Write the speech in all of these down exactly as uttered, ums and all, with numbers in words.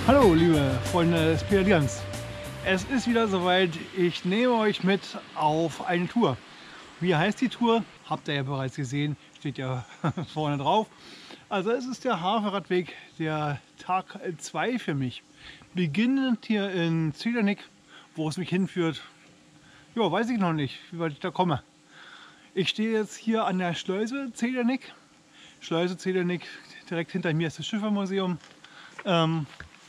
Hallo liebe Freunde des Pedalierens. Es ist wieder soweit, ich nehme euch mit auf eine Tour. Wie heißt die Tour? Habt ihr ja bereits gesehen, steht ja vorne drauf. Also es ist der Havelradweg, der Tag zwei für mich. Beginnend hier in Zedernick, wo es mich hinführt, ja, weiß ich noch nicht, wie weit ich da komme. Ich stehe jetzt hier an der Schleuse Zedernick. Schleuse Zedernick, direkt hinter mir ist das Schiffermuseum. Ähm,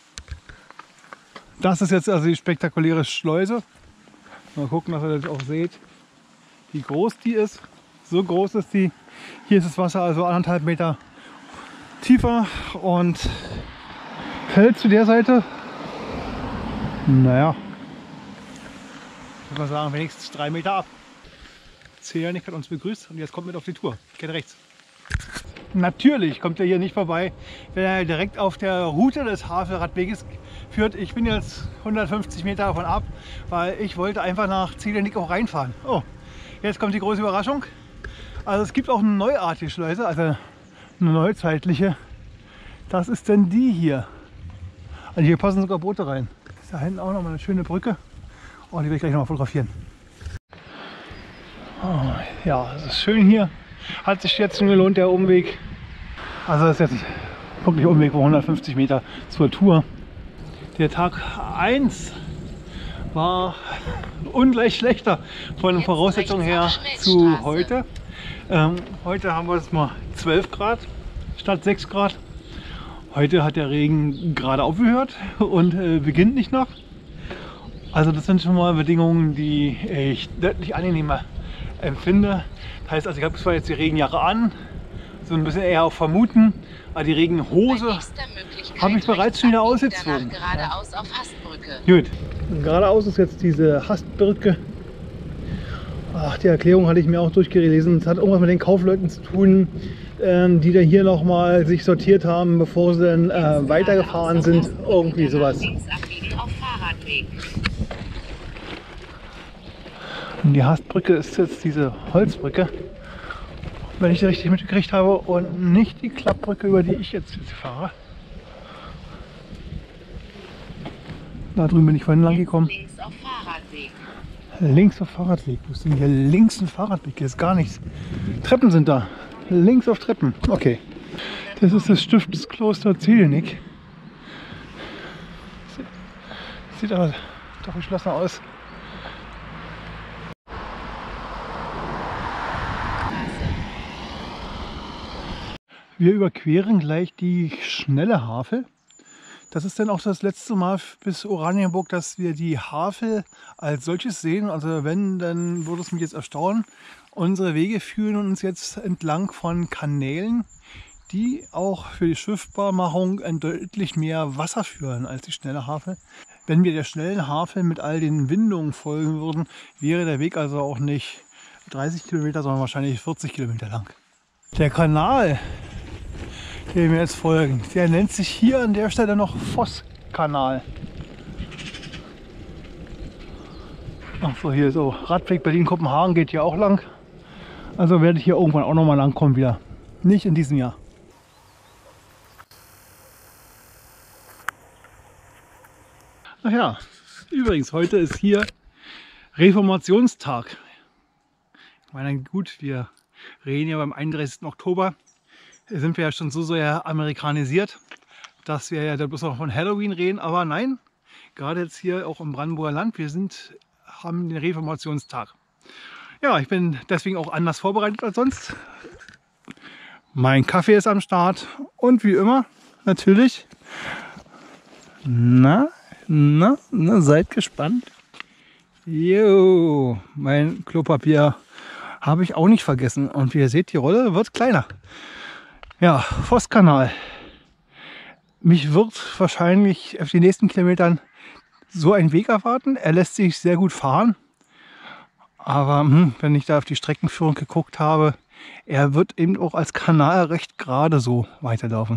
das ist jetzt also die spektakuläre Schleuse. Mal gucken, dass ihr das auch seht, wie groß die ist. So groß ist die. Hier ist das Wasser also anderthalb Meter tiefer und fällt zu der Seite, naja, ich würde mal sagen, wenigstens drei Meter ab. Zedernick hat uns begrüßt und jetzt kommt mit auf die Tour. Geht rechts. Natürlich kommt er hier nicht vorbei, wenn er direkt auf der Route des Havelradweges führt. Ich bin jetzt hundertfünfzig Meter davon ab, weil ich wollte einfach nach Zedernick auch reinfahren. Oh, jetzt kommt die große Überraschung. Also es gibt auch eine neuartige Schleuse, also eine neuzeitliche. Das ist denn die hier. Also hier passen sogar Boote rein. Ist da hinten auch noch mal eine schöne Brücke. Oh, die will ich gleich noch mal fotografieren. Oh, ja, es ist schön hier. Hat sich jetzt schon gelohnt, der Umweg. Also das ist jetzt wirklich Umweg von hundertfünfzig Meter zur Tour. Der Tag eins war ungleich schlechter von den Voraussetzungen her zu heute. Ähm, heute haben wir jetzt mal zwölf Grad statt sechs Grad. Heute hat der Regen gerade aufgehört und äh, beginnt nicht noch. Also das sind schon mal Bedingungen, die ich deutlich angenehmer empfinde. Das heißt, also ich habe zwar jetzt die Regenjacke an, so ein bisschen eher auf Vermuten, aber die Regenhose habe ich bereits schon wieder ausgezogen. Geradeaus auf Hastbrücke. Gut, geradeaus ist jetzt diese Hastbrücke. Ach, die Erklärung hatte ich mir auch durchgelesen. Es hat irgendwas mit den Kaufleuten zu tun, ähm, die da hier nochmal sich sortiert haben, bevor sie dann äh, weitergefahren sind. Irgendwie sowas. Und die Hastbrücke ist jetzt diese Holzbrücke, wenn ich sie richtig mitgekriegt habe, und nicht die Klappbrücke, über die ich jetzt, jetzt fahre. Da drüben bin ich vorhin lang gekommen. Links auf Fahrradweg. Links auf Fahrradweg. Wo ist denn hier links ein Fahrradweg? Hier ist gar nichts. Treppen sind da. Links auf Treppen. Okay. Das ist das Stiftskloster Zedernick. Sieht aber doch geschlossen aus. Wir überqueren gleich die schnelle Havel. Das ist dann auch das letzte Mal bis Oranienburg, dass wir die Havel als solches sehen. Also wenn, dann würde es mich jetzt erstaunen. Unsere Wege führen uns jetzt entlang von Kanälen, die auch für die Schiffbarmachung deutlich mehr Wasser führen als die schnelle Havel. Wenn wir der schnellen Havel mit all den Windungen folgen würden, wäre der Weg also auch nicht dreißig Kilometer, sondern wahrscheinlich vierzig Kilometer lang. Der Kanal, den wir jetzt folgen, der nennt sich hier an der Stelle noch Vosskanal. Ach so, hier so Radweg Berlin-Kopenhagen geht hier auch lang. Also werde ich hier irgendwann auch noch mal lang kommen wieder. Nicht in diesem Jahr. Ach ja, übrigens, heute ist hier Reformationstag. Ich meine, gut, wir reden ja beim einunddreißigsten Oktober. Sind wir ja schon so sehr amerikanisiert, dass wir ja bloß noch von Halloween reden. Aber nein, gerade jetzt hier auch im Brandenburger Land, wir sind, haben den Reformationstag. Ja, ich bin deswegen auch anders vorbereitet als sonst. Mein Kaffee ist am Start und wie immer natürlich, na, na, na seid gespannt. Jo, mein Klopapier habe ich auch nicht vergessen. Und wie ihr seht, die Rolle wird kleiner. Ja, Vosskanal. Mich wird wahrscheinlich auf die nächsten Kilometern so ein Weg erwarten. Er lässt sich sehr gut fahren. Aber hm, wenn ich da auf die Streckenführung geguckt habe, er wird eben auch als Kanal recht gerade so weiterlaufen.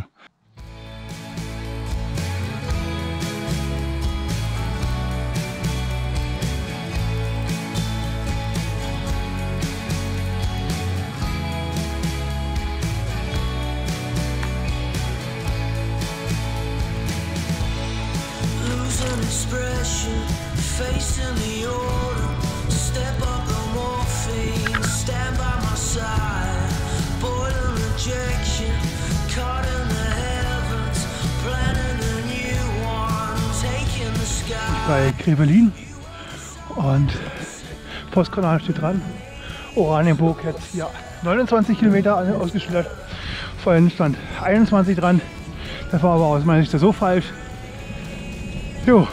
facing the autumn, step up the morphine, stand by my side, boiling rejection, caught in the heavens, planning a new one, taking the sky. Bei Grevelin und Postkanal steht dran. Oranienburg jetzt ja neunundzwanzig Kilometer ausgeschildert. Vorhin stand einundzwanzig dran. Das war aber aus meiner Sicht so falsch. Jo.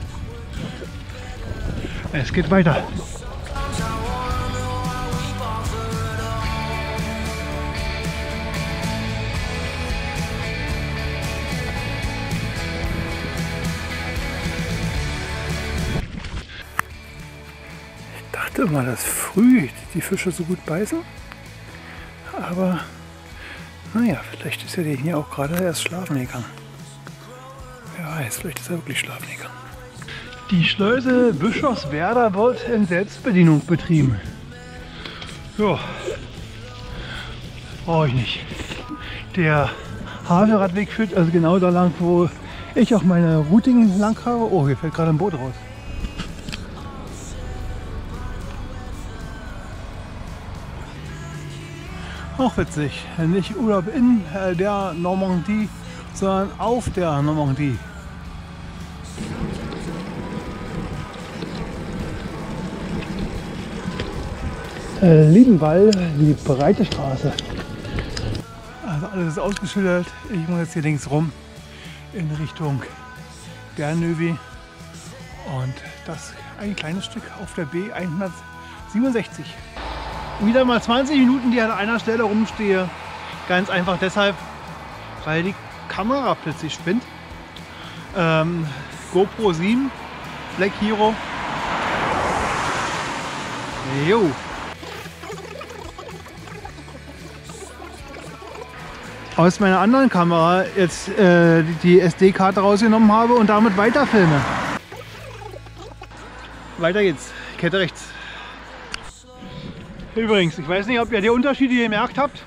Es geht weiter. Ich dachte immer, dass früh die Fische so gut beißen. Aber naja, vielleicht ist er hier auch gerade erst schlafen gegangen. Wer weiß, vielleicht ist er wirklich schlafen gegangen. Die Schleuse Bischofswerda wird in Selbstbedienung betrieben. Ja, brauche ich nicht. Der Havelradweg führt also genau da lang, wo ich auch meine Routingen lang habe. Oh, hier fällt gerade ein Boot raus. Auch witzig, nicht Urlaub in äh, der Normandie, sondern auf der Normandie. Äh, Liebenwall, die breite Straße. Also alles ist ausgeschildert. Ich muss jetzt hier links rum in Richtung Bernövi. Und das ein kleines Stück auf der B hundertsiebenundsechzig. Wieder mal zwanzig Minuten, die an einer Stelle rumstehe. Ganz einfach deshalb, weil die Kamera plötzlich spinnt. Ähm, GoPro sieben, Black Hero. Jo. Aus meiner anderen Kamera jetzt äh, die S D-Karte rausgenommen habe und damit weiterfilme. Weiter geht's. Kette rechts. Übrigens, ich weiß nicht, ob ihr die Unterschiede gemerkt habt.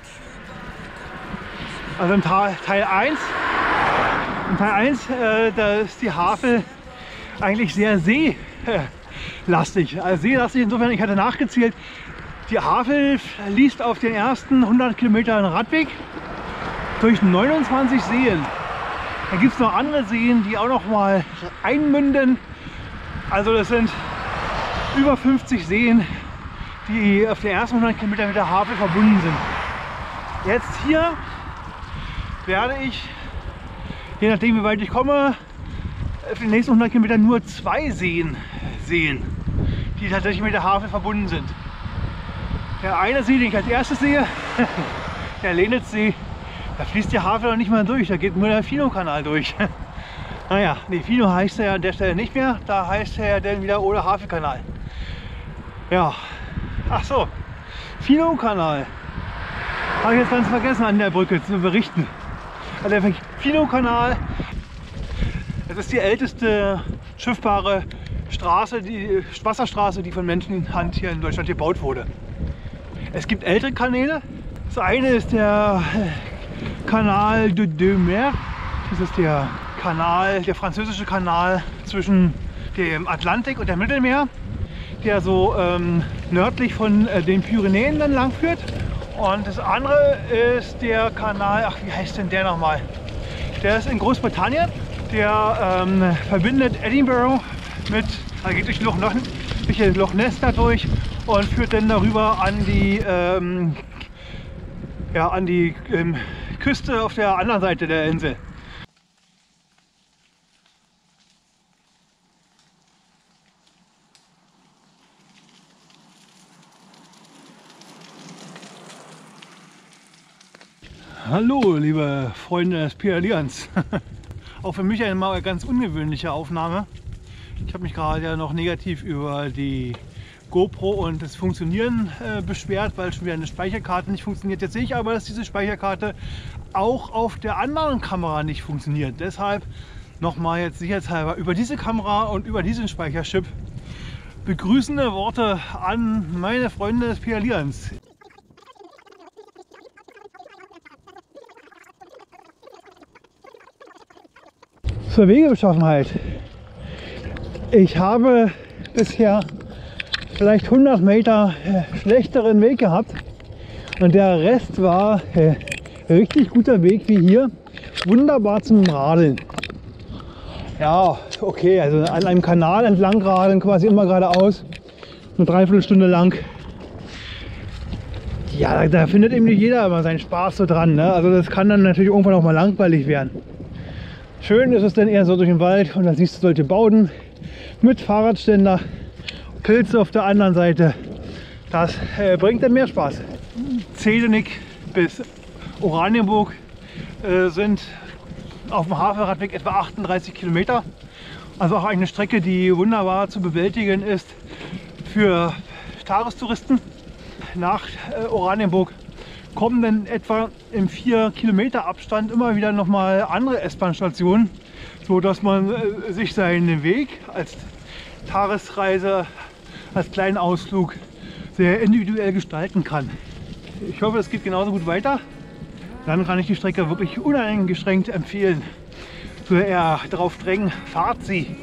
Also im Teil eins, in Teil eins äh, da ist die Havel eigentlich sehr seelastig. Also seelastig insofern, ich hatte nachgezählt, die Havel fließt auf den ersten hundert Kilometern Radweg durch neunundzwanzig Seen. Da gibt es noch andere Seen, die auch noch mal einmünden. Also das sind über fünfzig Seen, die auf den ersten hundert Kilometern mit der Havel verbunden sind. Jetzt hier werde ich, je nachdem wie weit ich komme, auf den nächsten hundert Kilometern nur zwei Seen sehen, die tatsächlich mit der Havel verbunden sind. Der eine See, den ich als erstes sehe, der Lenitzsee, da fließt die Havel noch nicht mal durch, da geht nur der Fino-Kanal durch. Naja, nee, Fino heißt er ja an der Stelle nicht mehr, da heißt er ja dann wieder Oder Havelkanal. Ja, ach so, Fino-Kanal. Habe ich jetzt ganz vergessen an der Brücke zu berichten. Also der Fino-Kanal, das ist die älteste schiffbare Straße, die Wasserstraße, die von Menschenhand hier in Deutschland gebaut wurde. Es gibt ältere Kanäle. Das eine ist der Canal de Deux Mers. Das ist der Kanal, der französische Kanal zwischen dem Atlantik und dem Mittelmeer, der so ähm, nördlich von äh, den Pyrenäen dann lang führt. Und das andere ist der Kanal, ach wie heißt denn der nochmal? Der ist in Großbritannien. Der ähm, verbindet Edinburgh mit, also geht durch Loch, durch Loch Ness dadurch und führt dann darüber an die, ähm, ja, an die ähm, Küste auf der anderen Seite der Insel. Hallo liebe Freunde des Pialians. Auch für mich eine mal ganz ungewöhnliche Aufnahme. Ich habe mich gerade ja noch negativ über die GoPro und das Funktionieren äh, beschwert, weil schon wieder eine Speicherkarte nicht funktioniert. Jetzt sehe ich aber, dass diese Speicherkarte auch auf der anderen Kamera nicht funktioniert. Deshalb nochmal jetzt sicherheitshalber über diese Kamera und über diesen Speicherchip begrüßende Worte an meine Freunde des Pialians. Zur Wegebeschaffenheit. Ich habe bisher vielleicht hundert Meter äh, schlechteren Weg gehabt und der Rest war äh, richtig guter Weg wie hier. Wunderbar zum Radeln. Ja, okay, also an einem Kanal entlang radeln, quasi immer geradeaus, eine Dreiviertelstunde lang. Ja, da, da findet eben nicht jeder immer seinen Spaß so dran, ne? Also das kann dann natürlich irgendwann auch mal langweilig werden. Schön ist es dann eher so durch den Wald und dann siehst du solche Bauten mit Fahrradständer, Pilze auf der anderen Seite. Das äh, bringt dann mehr Spaß. Zedenick bis Oranienburg äh, sind auf dem Havelradweg etwa achtunddreißig Kilometer. Also auch eine Strecke, die wunderbar zu bewältigen ist für Tagestouristen. Nach äh, Oranienburg kommen dann etwa im vier Kilometer Abstand immer wieder noch mal andere S-Bahn-Stationen, so dass man äh, sich seinen Weg als Tagesreise, als kleinen Ausflug sehr individuell gestalten kann. Ich hoffe, es geht genauso gut weiter. Dann kann ich die Strecke wirklich uneingeschränkt empfehlen. So eher darauf drängen, fahrt sie!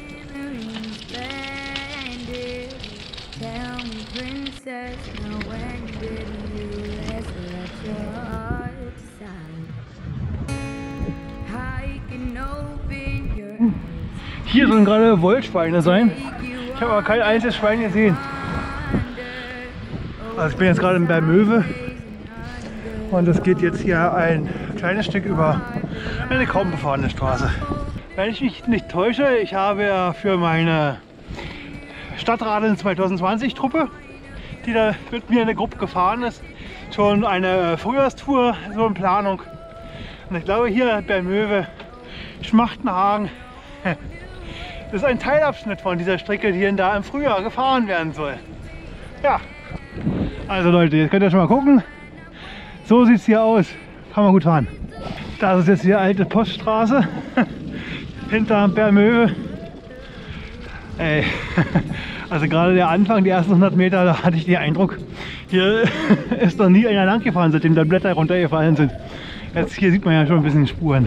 Hier sollen gerade Wollschweine sein. Ich habe aber kein einziges Schwein gesehen. Also ich bin jetzt gerade in Bermöwe und es geht jetzt hier ein kleines Stück über eine kaum befahrene Straße. Wenn ich mich nicht täusche, ich habe ja für meine Stadtradeln zwanzig zwanzig Truppe, die da mit mir in der Gruppe gefahren ist, schon eine Frühjahrstour so in Planung. Und ich glaube hier Bermöwe, Schmachtenhagen, das ist ein Teilabschnitt von dieser Strecke, die da im Frühjahr gefahren werden soll. Ja, also Leute, jetzt könnt ihr schon mal gucken. So sieht es hier aus. Kann man gut fahren. Das ist jetzt die alte Poststraße hinter Bermöwe. Ey, also gerade der Anfang, die ersten hundert Meter, da hatte ich den Eindruck, hier ist noch nie einer lang gefahren, seitdem da Blätter runtergefallen sind. Jetzt hier sieht man ja schon ein bisschen Spuren.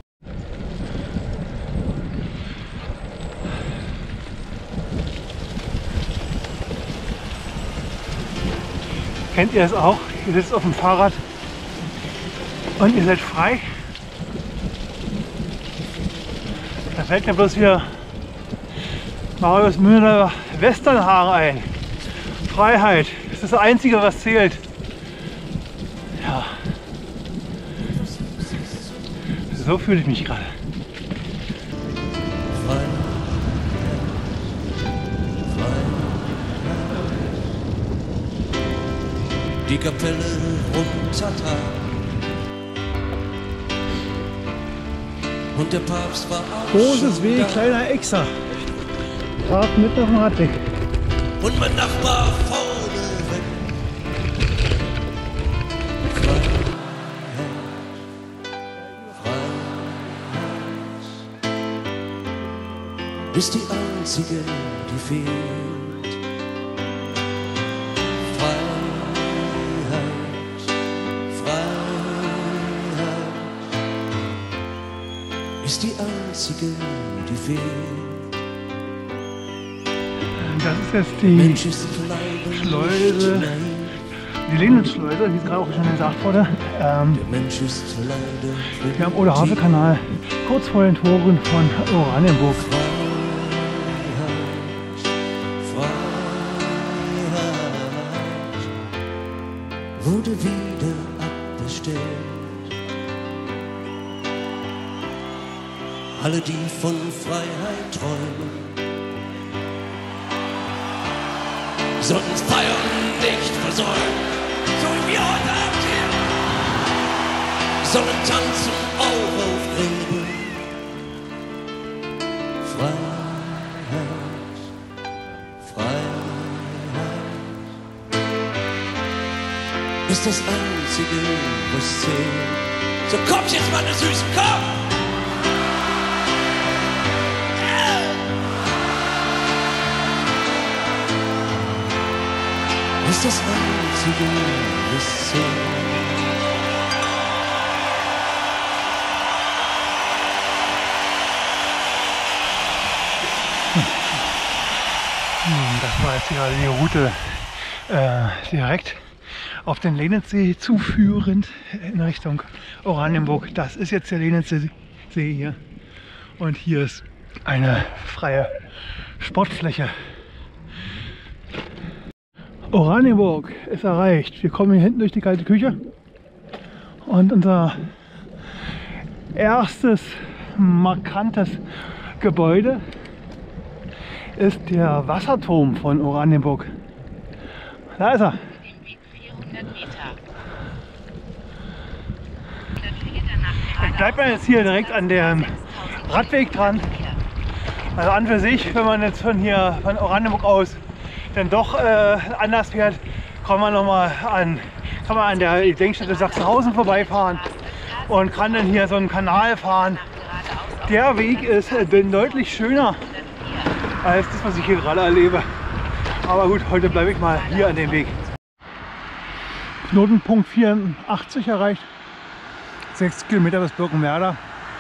Kennt ihr das auch? Ihr sitzt auf dem Fahrrad und ihr seid frei. Da fällt mir bloß wieder Marius Müller Westernhagen ein. Freiheit, das ist das Einzige, was zählt. Ja. So fühle ich mich gerade. Die Kapelle runtertragen. Und der Papst war auch Großes W, kleiner Exer. Fahrt mit auf dem Radweg. Und mein Nachbar vorne weg. Freiheit, Freiheit ist die einzige, die fehlt. Freiheit, Freiheit ist die einzige, die fehlt. Das ist jetzt die Schleuse, die Lehnitzschleuse, wie es gerade auch schon gesagt wurde. Ähm, wir am Oder-Havel-Kanal, kurz vor den Toren von Oranienburg. Wurde wieder abbestellt. Alle, die von Freiheit träumen, sollten Feiern nicht versäumen, so wie wir heute Abend hier, sollen tanzen auch auf Gräben. Freiheit, Freiheit ist das Einzige, was zählt. So kommt jetzt, meine Süßen, komm! Ist das Einzige, was zählt. ist gerade die Route äh, direkt auf den Lenitzsee zuführend in Richtung Oranienburg. Das ist jetzt der Lenitzsee hier. Und hier ist eine freie Sportfläche. Oranienburg ist erreicht. Wir kommen hier hinten durch die kalte Küche. Und unser erstes markantes Gebäude ist der Wasserturm von Oranienburg. Da ist er. Den Weg vierhundert Meter. Jetzt bleibt man jetzt hier direkt an dem Radweg dran. Also an für sich, wenn man jetzt von hier von Oranienburg aus dann doch äh, anders fährt, kann man noch mal an, kann man an der Gedenkstätte Sachsenhausen vorbeifahren und kann dann hier so einen Kanal fahren. Der Weg ist äh, deutlich schöner als das, was ich hier gerade erlebe. Aber gut, heute bleibe ich mal hier an dem Weg. Knotenpunkt vierundachtzig erreicht. sechs Kilometer bis Birkenwerder.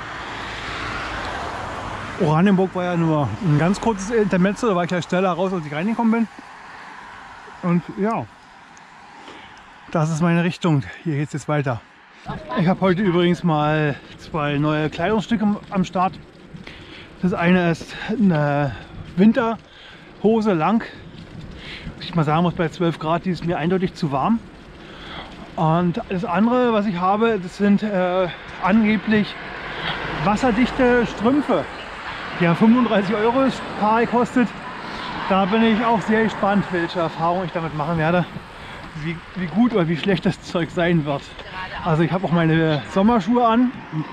Oranienburg war ja nur ein ganz kurzes Intermezzo, da war ich gleich schneller raus, als ich reingekommen bin. Und ja, das ist meine Richtung. Hier geht es jetzt weiter. Ich habe heute übrigens mal zwei neue Kleidungsstücke am Start. Das eine ist eine Winterhose lang. Ich mal sagen muss, bei zwölf Grad, die ist mir eindeutig zu warm. Und das andere, was ich habe, das sind äh, angeblich wasserdichte Strümpfe. Die haben fünfunddreißig Euro das Paar gekostet. Da bin ich auch sehr gespannt, welche Erfahrung ich damit machen werde. Wie, wie gut oder wie schlecht das Zeug sein wird. Also ich habe auch meine Sommerschuhe an.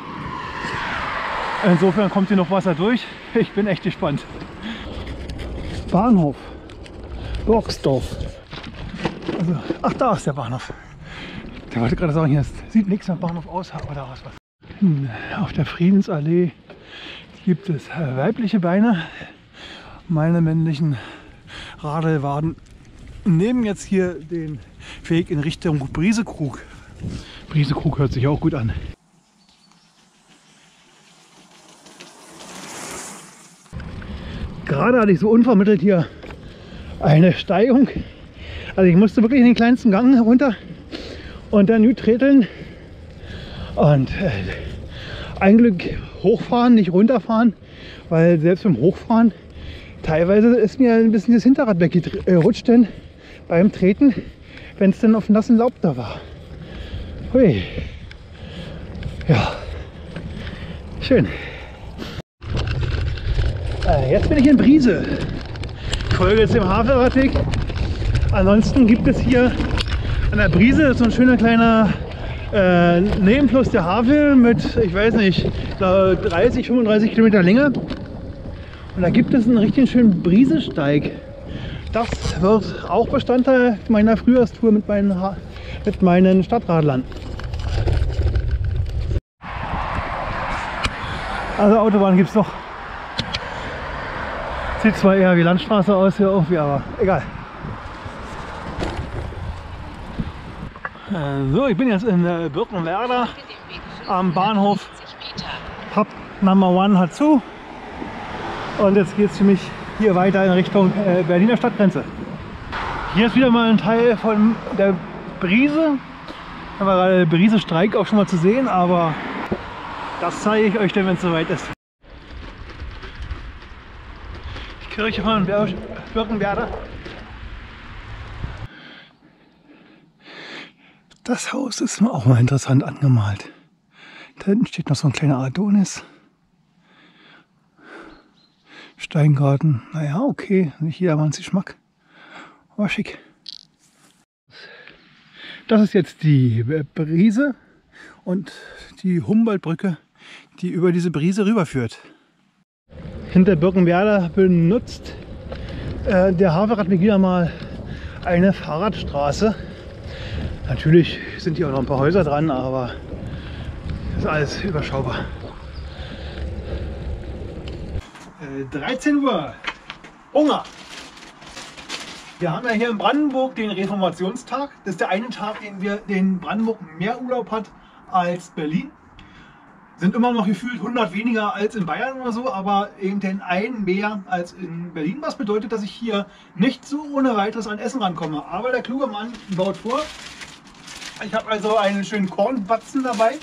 Insofern kommt hier noch Wasser durch. Ich bin echt gespannt. Bahnhof Boxdorf. Also, ach, da ist der Bahnhof. Der wollte gerade sagen, hier sieht nichts nach Bahnhof aus, oder was? Hm, auf der Friedensallee gibt es weibliche Beine. Meine männlichen Radelwaden nehmen jetzt hier den Weg in Richtung Briesekrug. Briesekrug hört sich auch gut an. Gerade hatte ich so unvermittelt hier eine Steigung. Also ich musste wirklich in den kleinsten Gang runter und dann treteln. Und äh, ein Glück hochfahren, nicht runterfahren, weil selbst beim Hochfahren teilweise ist mir ein bisschen das Hinterrad weggerutscht, denn beim Treten, wenn es dann auf dem nassen Laub da war. Hui. Ja, schön. Äh, jetzt bin ich in Briese. Ich folge jetzt dem Havelradweg. Ansonsten gibt es hier an der Briese so ein schöner kleiner äh, Nebenfluss der Havel mit, ich weiß nicht, dreißig, fünfunddreißig Kilometer Länge. Und da gibt es einen richtig schönen Briesesteig. Das wird auch Bestandteil meiner Frühjahrstour mit meinen, ha mit meinen Stadtradlern. Also Autobahn gibt es noch. Sieht zwar eher wie Landstraße aus hier irgendwie, aber egal. So, ich bin jetzt in äh, Birkenwerder am Bahnhof. Hub Number One hat zu. Und jetzt geht es für mich hier weiter in Richtung äh, Berliner Stadtgrenze. Hier ist wieder mal ein Teil von der Briese. Da war gerade der Briese-Streik auch schon mal zu sehen, aber das zeige ich euch dann, wenn es soweit ist. Die Kirche von Birkenwerder. Das Haus ist auch mal interessant angemalt. Da hinten steht noch so ein kleiner Adonis. Steingarten, naja, okay, nicht jedermanns Geschmack, aber schick. Das ist jetzt die Briese und die Humboldtbrücke, die über diese Briese rüberführt. Hinter Birkenwerder benutzt äh, der Havelradweg wieder mal eine Fahrradstraße. Natürlich sind hier auch noch ein paar Häuser dran, aber das ist alles überschaubar. dreizehn Uhr. Hunger. Wir haben ja hier in Brandenburg den Reformationstag. Das ist der eine Tag, den wir den Brandenburg mehr Urlaub hat als Berlin. Sind immer noch gefühlt hundert weniger als in Bayern oder so, aber eben den einen mehr als in Berlin, was bedeutet, dass ich hier nicht so ohne weiteres an Essen rankomme. Aber der kluge Mann baut vor. Ich habe also einen schönen Kornbatzen dabei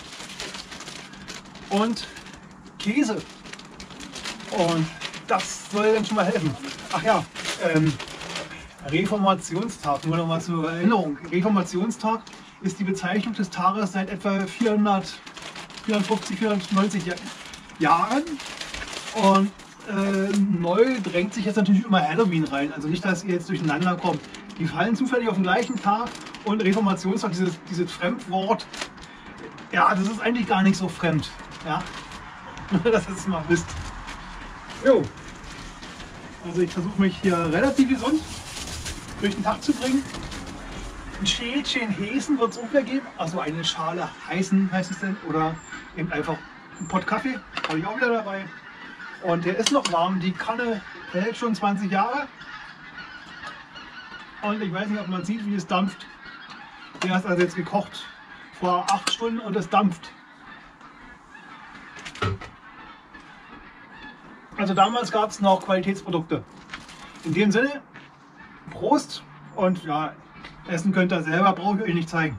und Käse. Und das soll dann schon mal helfen. Ach ja, ähm, Reformationstag, nur noch mal zur Erinnerung. Reformationstag ist die Bezeichnung des Tages seit etwa vierhundertfünfzig, vierhundertneunzig Jahren. Und äh, neu drängt sich jetzt natürlich immer Halloween rein. Also nicht, dass ihr jetzt durcheinander kommt. Die fallen zufällig auf den gleichen Tag und Reformationstag, dieses, dieses Fremdwort, ja, das ist eigentlich gar nicht so fremd. Ja? Dass ihr es mal wisst. Jo. Also ich versuche mich hier relativ gesund durch den Tag zu bringen. Ein Schälchen Häsen wird es ungefähr geben, also eine Schale Heißen heißt es denn, oder eben einfach ein Pott Kaffee, habe ich auch wieder dabei. Und der ist noch warm, die Kanne hält schon zwanzig Jahre. Und ich weiß nicht, ob man sieht, wie es dampft. Der ist also jetzt gekocht vor acht Stunden und es dampft. Also damals gab es noch Qualitätsprodukte. In dem Sinne, Prost und ja, essen könnt ihr selber, brauche ich euch nicht zeigen.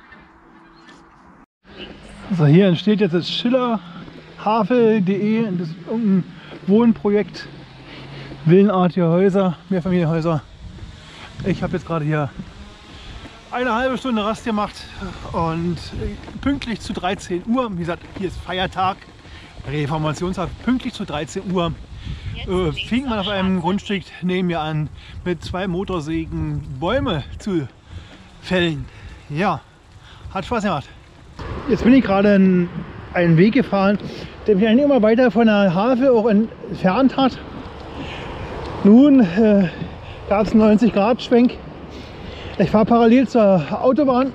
Also hier entsteht jetzt das Schiller Havel punkt de, das ist irgendein Wohnprojekt, villenartige Häuser, Mehrfamilienhäuser. Ich habe jetzt gerade hier eine halbe Stunde Rast gemacht und pünktlich zu dreizehn Uhr, wie gesagt, hier ist Feiertag, Reformationstag, pünktlich zu dreizehn Uhr äh, fing man auf einem Grundstück neben mir an, mit zwei Motorsägen Bäume zu fällen. Ja, hat Spaß gemacht. Jetzt bin ich gerade einen, einen Weg gefahren, der mich eigentlich immer weiter von der Havel auch entfernt hat. Nun äh, gab es einen neunzig Grad Schwenk. Ich fahre parallel zur Autobahn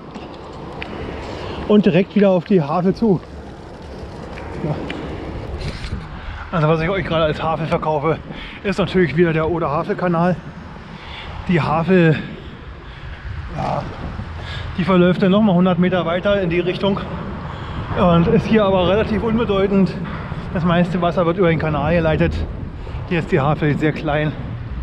und direkt wieder auf die Havel zu. Ja. Also was ich euch gerade als Havel verkaufe, ist natürlich wieder der Oder-Havel-Kanal. Die Havel, ja, die verläuft dann noch mal hundert Meter weiter in die Richtung und ist hier aber relativ unbedeutend. Das meiste Wasser wird über den Kanal geleitet. Hier ist die Havel sehr klein.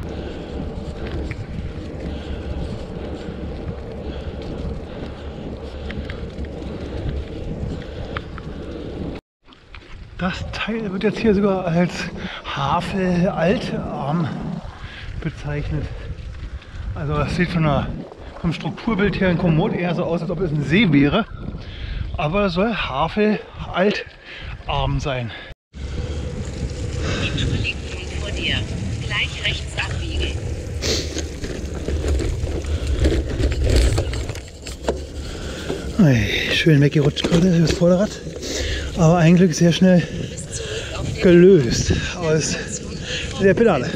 Das Teil wird jetzt hier sogar als Havel Altarm bezeichnet. Also das sieht von der, vom Strukturbild her in Komoot eher so aus, als ob es ein See wäre. Aber es soll Havel Altarm sein. Die Truppe liegt nun vor dir. Gleich rechts abbiegen. Hey, schön weggerutscht gerade das Vorderrad. Aber eigentlich sehr schnell gelöst aus der Pedale.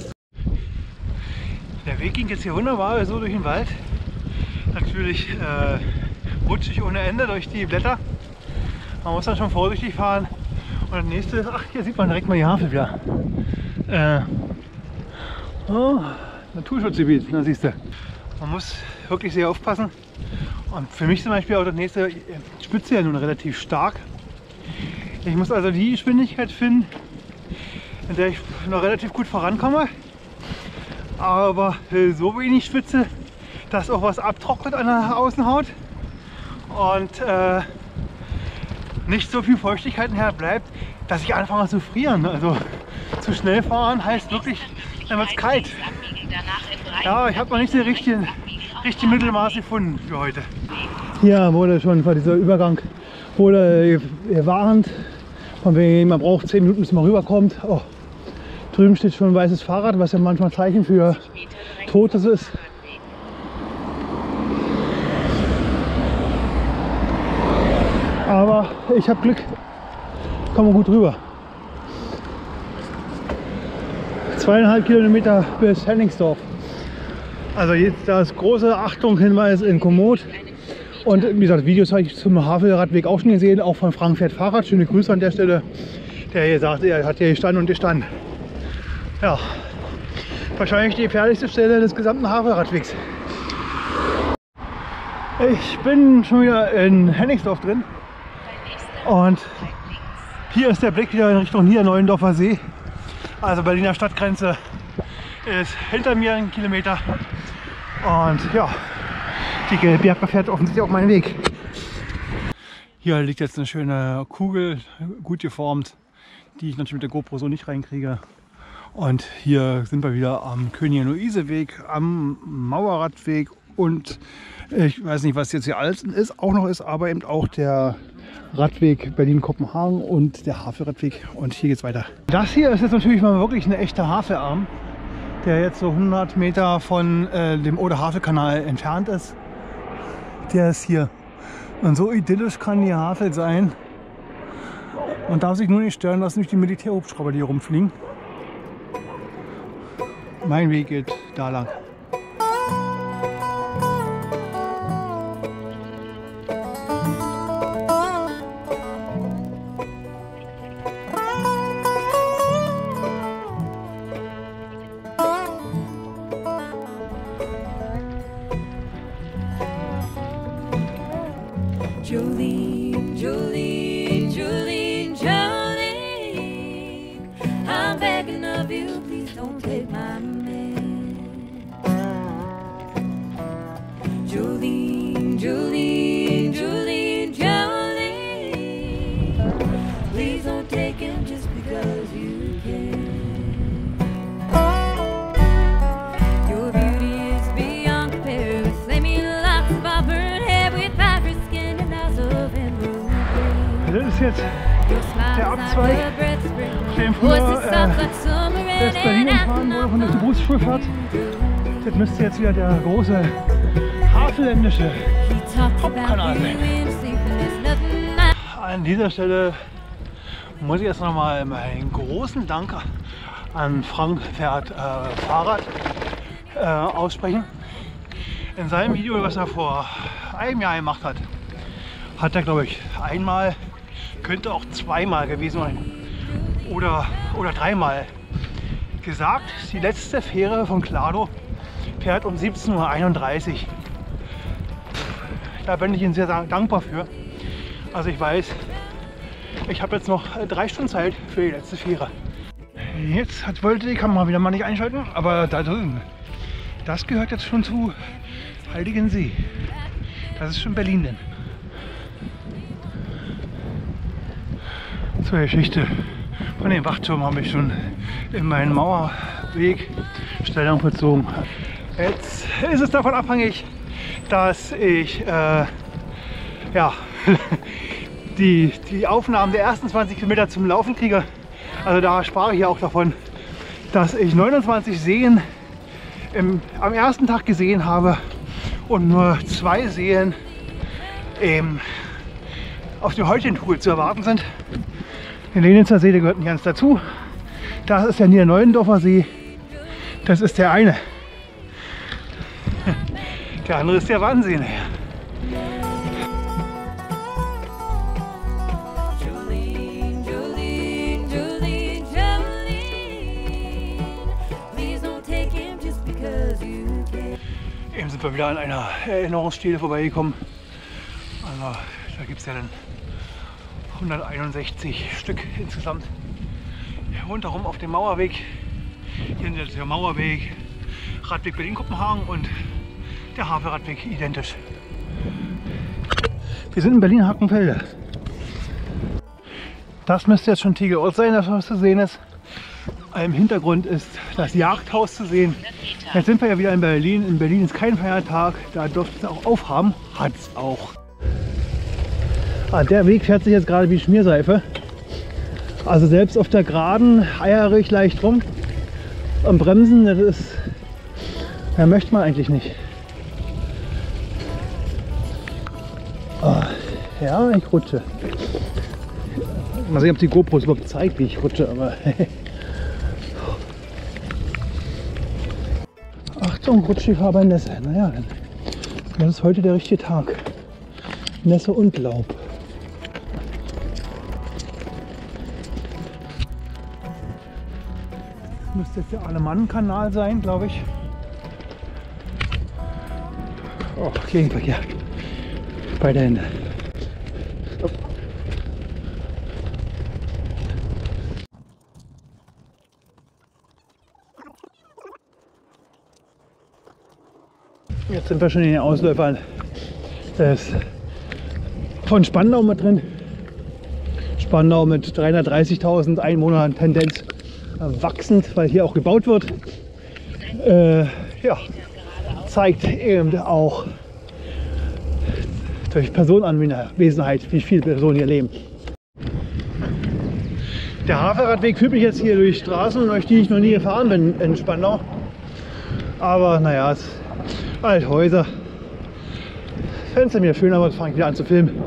Der Weg ging jetzt hier wunderbar so durch den Wald. Natürlich äh, rutschig ohne Ende durch die Blätter. Man muss dann schon vorsichtig fahren. Und das nächste, ach, hier sieht man direkt mal die Havel wieder. Äh, oh, Naturschutzgebiet, da siehst du. Man muss wirklich sehr aufpassen. Und für mich zum Beispiel auch das nächste, Spitze ja nun relativ stark. Ich muss also die Geschwindigkeit finden, in der ich noch relativ gut vorankomme, aber so wenig schwitze, dass auch was abtrocknet an der Außenhaut und äh, nicht so viel Feuchtigkeit nachher bleibt, dass ich anfange zu frieren. Also zu schnell fahren heißt wirklich, dann wird es kalt. Ja, ich habe noch nicht den richtigen, richtigen Mittelmaß gefunden für heute. Hier wurde schon vor dieser Übergang wurde gewarnt. Von wegen, man braucht zehn Minuten, bis man rüberkommt. Oh, drüben steht schon ein weißes Fahrrad, was ja manchmal Zeichen für Totes ist. Aber ich habe Glück, komme gut rüber. Zweieinhalb Kilometer bis Henningsdorf. Also jetzt das große Achtung Hinweis in Komoot. Und wie gesagt, Videos habe ich zum Havelradweg auch schon gesehen, auch von Frank fährt Fahrrad. Schöne Grüße an der Stelle. Der hier sagt, er hat hier gestanden und gestanden. Ja, wahrscheinlich die gefährlichste Stelle des gesamten Havelradwegs. Ich bin schon wieder in Henningsdorf drin. Und hier ist der Blick wieder in Richtung Niederneuendorfer See. Also Berliner Stadtgrenze ist hinter mir ein Kilometer. Und ja, die gelbe Jacke fährt offensichtlich auf meinen Weg. Hier liegt jetzt eine schöne Kugel, gut geformt, die ich natürlich mit der GoPro so nicht reinkriege. Und hier sind wir wieder am Königin-Luise-Weg, am Mauerradweg und ich weiß nicht, was jetzt hier alles ist, auch noch ist, aber eben auch der Radweg Berlin-Kopenhagen und der Havelradweg. Und hier geht's weiter. Das hier ist jetzt natürlich mal wirklich eine echte Havelarm, der jetzt so hundert Meter von äh, dem Oder-Havel-Kanal entfernt ist. Der ist hier. Und so idyllisch kann die Havel sein. Man darf sich nur nicht stören lassen durch die Militärhubschrauber, die hier rumfliegen. Mein Weg geht da lang. Jolene, Jolene, Jolene, Jolene, I'm begging of you, please don't take my man. Jolene, Jolene, Jolene, Jolene, please don't take him just because you can. Your beauty is beyond compare with flaming locks of auburn hair with ivory skin and eyes of emerald green. Das ist jetzt der Abzweig, den früher äh, das Berlin umfahren wurde von der Berufsschulfahrt. Das müsste jetzt wieder der große havelländische Hauptkanal sein. An dieser Stelle muss ich jetzt nochmal meinen großen Dank an Frank fährt äh, Fahrrad äh, aussprechen. In seinem Video, was er vor einem Jahr gemacht hat, hat er, glaube ich, einmal, könnte auch zweimal gewesen sein oder, oder dreimal gesagt, die letzte Fähre von Klado fährt um siebzehn Uhr einunddreißig. Da bin ich Ihnen sehr dankbar für. Also ich weiß, ich habe jetzt noch drei Stunden Zeit für die letzte Fähre. Jetzt hat, wollte die Kamera wieder mal nicht einschalten, aber da drüben, das gehört jetzt schon zu Heiligensee. Das ist schon Berlin denn. Zur Geschichte von dem Wachturm habe ich schon in meinen Mauerweg Stellung bezogen. Jetzt ist es davon abhängig, dass ich äh, ja, die, die Aufnahmen der ersten zwanzig Kilometer zum Laufen kriege. Also da sprach ich ja auch davon, dass ich neunundzwanzig Seen im, am ersten Tag gesehen habe und nur zwei Seen ähm, auf dem heutigen Tour zu erwarten sind. Der Lenitzer See, der gehört nicht ganz dazu. Das ist der Niederneuendorfer See. Das ist der eine. Der andere ist der Wannsee. Eben sind wir wieder an einer Erinnerungsstele vorbeigekommen. Also, da gibt es ja dann hunderteinundsechzig Stück insgesamt. Rundherum auf dem Mauerweg. Hier ist der Mauerweg, Radweg Berlin-Kopenhagen und der Havelradweg identisch. Wir sind in Berlin-Hackenfelde. Das müsste jetzt schon Tegelort sein, das was zu sehen ist. Im Hintergrund ist das Jagdhaus zu sehen. Jetzt sind wir ja wieder in Berlin. In Berlin ist kein Feiertag, da dürfte es auch aufhaben. Hat es auch. Ah, der Weg fährt sich jetzt gerade wie Schmierseife. Also selbst auf der Geraden eiere ich leicht rum. Am Bremsen, das ist, ja, möchte man eigentlich nicht. Oh, ja, ich rutsche. Mal sehen, ob die GoPro es überhaupt zeigt, wie ich rutsche, aber Achtung, Rutschgefahr bei Nässe. Naja, das ist heute der richtige Tag. Nässe und Laub. Das müsste jetzt der Alemann-Kanal sein, glaube ich. Oh, Gegenverkehr. Beide Hände. Stopp. Jetzt sind wir schon in den Ausläufern des von Spandau mit drin. Spandau mit dreihundertdreißigtausend Einwohnern, Tendenz wachsend, weil hier auch gebaut wird. Äh, ja, zeigt eben auch durch Personenanwesenheit, wie viele Personen hier leben. Der Havelradweg führt mich jetzt hier durch Straßen, durch die ich noch nie gefahren bin in Spandau. Aber naja, es ist halt Häuser. Fenster mir schön, aber jetzt fange ich wieder an zu filmen.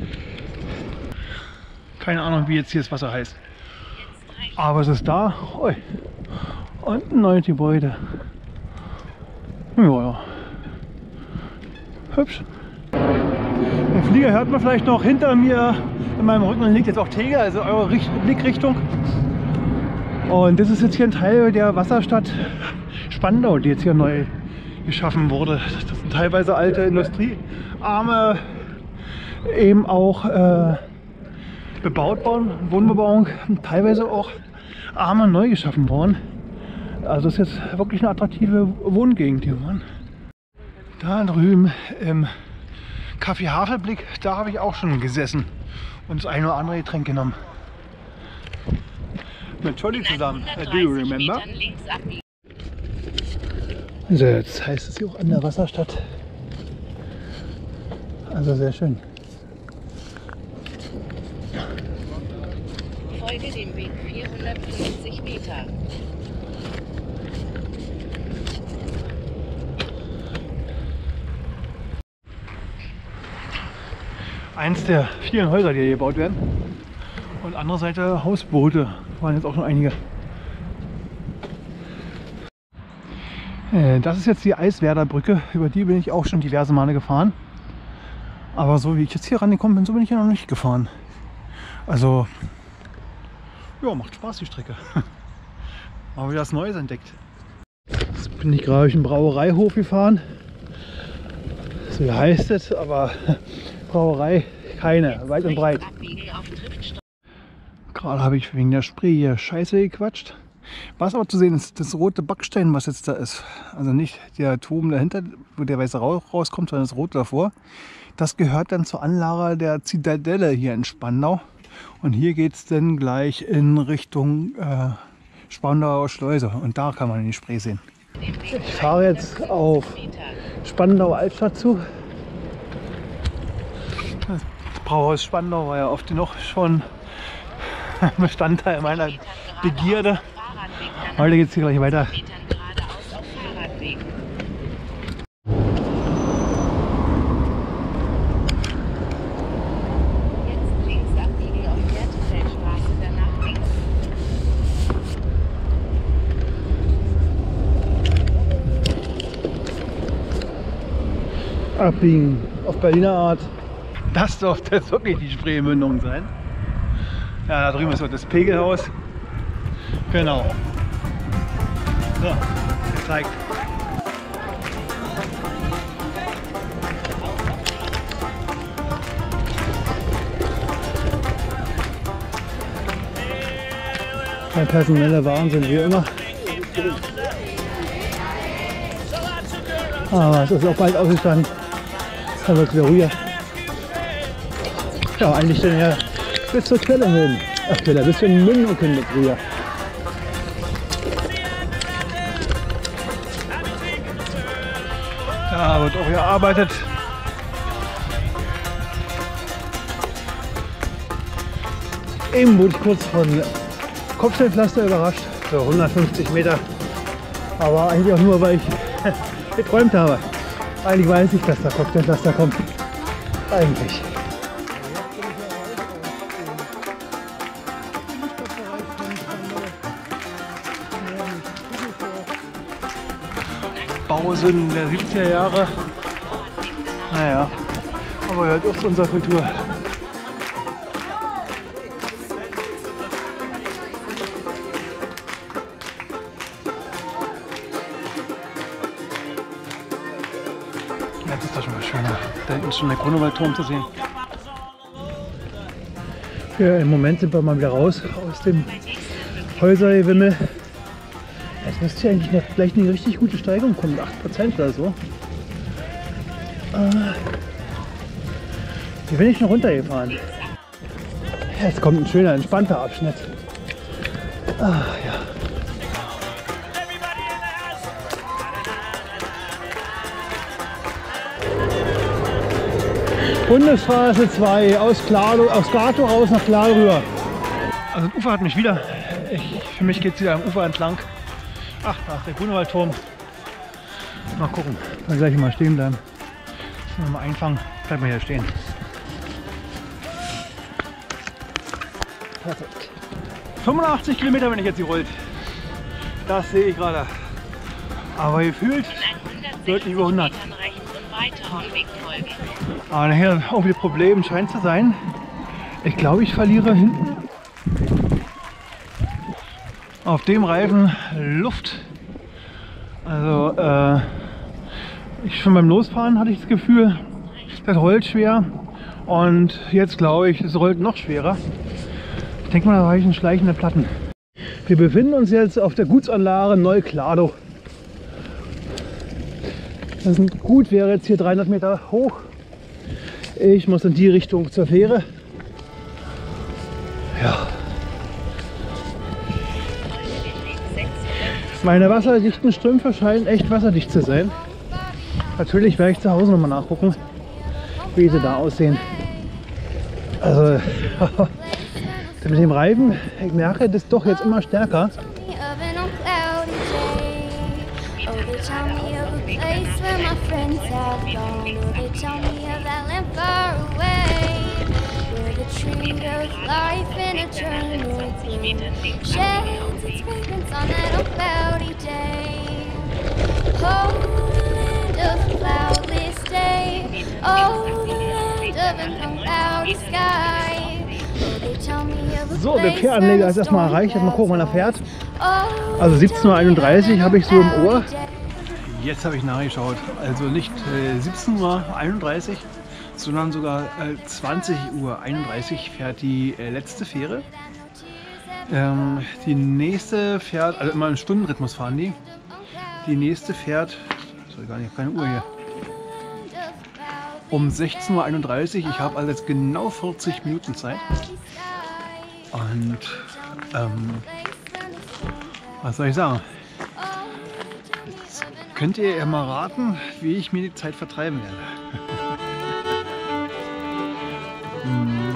Keine Ahnung, wie jetzt hier das Wasser heißt. Aber es ist da. Ui. Und ein neues Gebäude. Ja, ja. Hübsch. Den Flieger hört man vielleicht noch hinter mir. In meinem Rücken liegt jetzt auch Tegel, also eure Richt Blickrichtung. Und das ist jetzt hier ein Teil der Wasserstadt Spandau, die jetzt hier neu geschaffen wurde. Das sind teilweise alte Industriearme, eben auch äh, bebaut worden, Wohnbebauung, teilweise auch Arme neu geschaffen worden. Also es ist jetzt wirklich eine attraktive Wohngegend hier, Mann. Da drüben im Café Havelblick, da habe ich auch schon gesessen und das eine oder andere Getränk genommen. Mit Jolly zusammen, do you remember? Also jetzt heißt es hier auch an der Wasserstadt. Also sehr schön. Folge dem Weg vierhundertfünfzig Meter. Eins der vielen Häuser, die hier gebaut werden. Und andere Seite Hausboote, waren jetzt auch schon einige. Das ist jetzt die Eiswerder Brücke, über die bin ich auch schon diverse Male gefahren. Aber so wie ich jetzt hier rangekommen bin, so bin ich ja noch nicht gefahren. Also, ja, macht Spaß die Strecke. Aber wieder was Neues entdeckt. Jetzt bin ich gerade durch den Brauereihof gefahren. So heißt es, aber Brauerei keine, weit und breit. Gerade habe ich wegen der Spree hier Scheiße gequatscht. Was aber zu sehen ist, das rote Backstein, was jetzt da ist. Also nicht der Turm dahinter, wo der weiße Rauch rauskommt, sondern das rote davor. Das gehört dann zur Anlage der Zitadelle hier in Spandau. Und hier geht es dann gleich in Richtung äh, Spandauer Schleuse. Und da kann man die Spree sehen. Ich fahre jetzt auf Spandau Altstadt zu. Das Brauhaus Spandau war ja oft genug schon Bestandteil meiner Begierde. Heute geht es hier gleich weiter. Jetzt links abbiegen auf Wertefeldstraße, danach links. Abbiegen auf Berliner Art. Das dürfte jetzt wirklich die Spreemündung sein. Ja, da drüben ist das Pegelhaus. Genau. So, gezeigt. Der personelle Wahnsinn wie immer. Aber es ist auch bald ausgestanden. Da wird es wieder ruhiger. Ja, eigentlich denn ja bis zur Quelle hin. Ach, Quelle, bis zur Mündung hin mit ruhiger. Da wird auch gearbeitet. Eben wurde ich kurz von Kopfsteinpflaster überrascht, so hundertfünfzig Meter. Aber eigentlich auch nur, weil ich geträumt habe. Eigentlich weiß ich, dass da Kopfsteinpflaster kommt. Eigentlich. Bausünden der siebziger Jahre. Naja, aber gehört auch zu unserer Kultur. Ja, das ist doch schon mal schöner. Da hinten ist schon der Grunewaldturm zu sehen. Ja, im Moment sind wir mal wieder raus aus dem Häusergewimmel. Jetzt müsste hier eigentlich noch gleich eine richtig gute Steigung kommen, acht Prozent oder so. Hier bin ich schon runtergefahren. Jetzt kommt ein schöner, entspannter Abschnitt. Ah, ja. Bundesstraße zwei aus, Klado, aus Gato raus nach Klado rüber. Also das Ufer hat mich wieder. Ich, für mich geht es wieder am Ufer entlang. Ach, da ist der Grunewaldturm. Mal gucken, dann gleich mal stehen bleiben. Mal einfangen, bleibt mal hier stehen. Perfekt. fünfundachtzig Kilometer, wenn ich jetzt hier rollt. Das sehe ich gerade. Aber gefühlt deutlich über hundert. Aber nachher auch wieder Problem scheint zu sein. Ich glaube, ich verliere hinten auf dem Reifen Luft. Also äh, ich schon beim Losfahren hatte ich das Gefühl, das rollt schwer. Und jetzt glaube ich, es rollt noch schwerer. Ich denke mal, da reichen schleichende Platten. Wir befinden uns jetzt auf der Gutsanlage Neu-Klado. Das ist gut, wäre jetzt hier dreihundert Meter hoch. Ich muss in die Richtung zur Fähre. Ja. Meine wasserdichten Strümpfe scheinen echt wasserdicht zu sein. Natürlich werde ich zu Hause nochmal nachgucken, wie sie da aussehen. Also mit dem Reifen, ich merke das doch jetzt immer stärker. So, der Fähranleger ist erstmal erreicht. Jetzt mal gucken, wann er fährt. Also siebzehn Uhr einunddreißig habe ich so im Ohr. Jetzt habe ich nachgeschaut. Also nicht äh, siebzehn Uhr einunddreißig, sondern sogar äh, zwanzig Uhr einunddreißig fährt die äh, letzte Fähre. Ähm, die nächste fährt, also immer im Stundenrhythmus fahren die. Die nächste fährt, sorry, gar nicht, keine Uhr hier. Um sechzehn Uhr einunddreißig. Ich habe also jetzt genau vierzig Minuten Zeit. Und ähm, was soll ich sagen? Jetzt könnt ihr ja mal raten, wie ich mir die Zeit vertreiben werde. hm.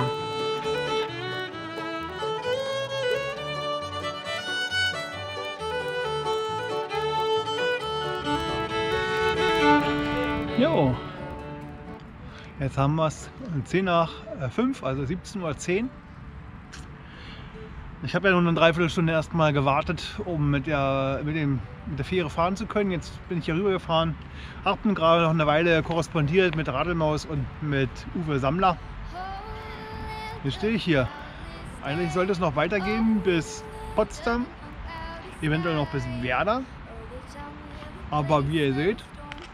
Jo, jetzt haben wir es zehn nach fünf, also siebzehn Uhr zehn. Ich habe ja nur eine Dreiviertelstunde erstmal gewartet, um mit der, mit, dem, mit der Fähre fahren zu können. Jetzt bin ich hier rüber gefahren, habe gerade noch eine Weile korrespondiert mit Radelmaus und mit Uwe Sammler. Jetzt stehe ich hier. Eigentlich sollte es noch weitergehen bis Potsdam, eventuell noch bis Werder. Aber wie ihr seht,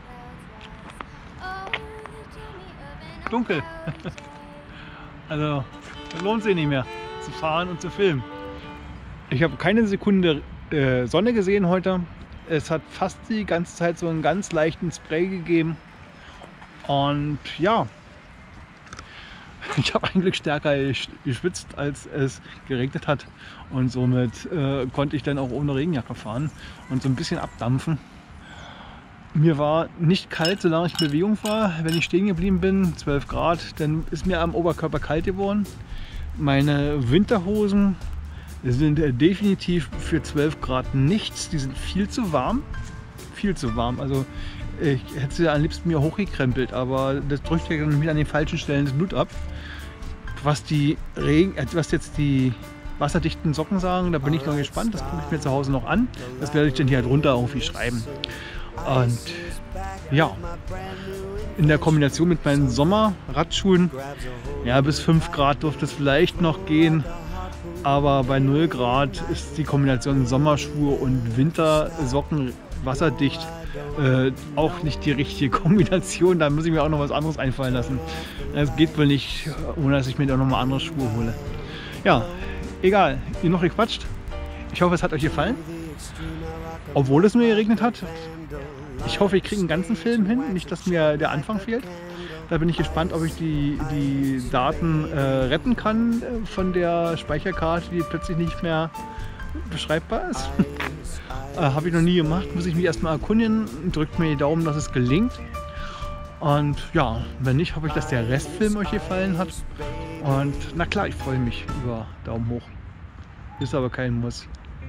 dunkel. Also lohnt sich nicht mehr zu fahren und zu filmen. Ich habe keine Sekunde äh, Sonne gesehen heute. Es hat fast die ganze Zeit so einen ganz leichten Spray gegeben. Und ja, ich habe eigentlich stärker geschwitzt, als es geregnet hat. Und somit äh, konnte ich dann auch ohne Regenjacke fahren und so ein bisschen abdampfen. Mir war nicht kalt, solange ich in Bewegung war. Wenn ich stehen geblieben bin, zwölf Grad, dann ist mir am Oberkörper kalt geworden. Meine Winterhosen sind definitiv für zwölf Grad nichts. Die sind viel zu warm. Viel zu warm. Also ich hätte sie am liebsten mir hochgekrempelt, aber das drückt ja dann wieder an den falschen Stellen das Blut ab. Was die Regen, was jetzt die wasserdichten Socken sagen, da bin ich noch gespannt. Das gucke ich mir zu Hause noch an. Das werde ich dann hier halt runter irgendwie schreiben. Und ja, in der Kombination mit meinen Sommerradschuhen, ja, bis fünf Grad dürfte es vielleicht noch gehen, aber bei null Grad ist die Kombination Sommerschuhe und Wintersocken wasserdicht äh, auch nicht die richtige Kombination. Da muss ich mir auch noch was anderes einfallen lassen. Das geht wohl nicht, ohne dass ich mir da noch mal andere Schuhe hole. Ja, egal, ihr noch gequatscht. Ich hoffe, es hat euch gefallen. Obwohl es nur geregnet hat. Ich hoffe, ich kriege einen ganzen Film hin, nicht, dass mir der Anfang fehlt. Da bin ich gespannt, ob ich die, die Daten äh, retten kann äh, von der Speicherkarte, die plötzlich nicht mehr beschreibbar ist. äh, Habe ich noch nie gemacht, muss ich mich erstmal erkundigen. Drückt mir die Daumen, dass es gelingt. Und ja, wenn nicht, hoffe ich, dass der Restfilm euch gefallen hat. Und na klar, ich freue mich über Daumen hoch. Ist aber kein Muss.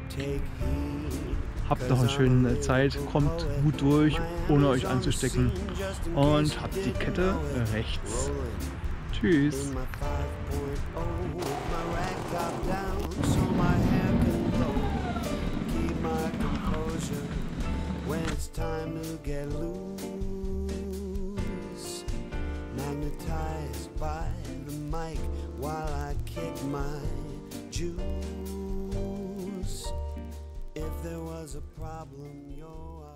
Habt noch eine schöne Zeit, kommt gut durch, ohne euch anzustecken. Und habt die Kette rechts. Tschüss. Magnetized by the mic while I kick my juice. If there was a problem, yo,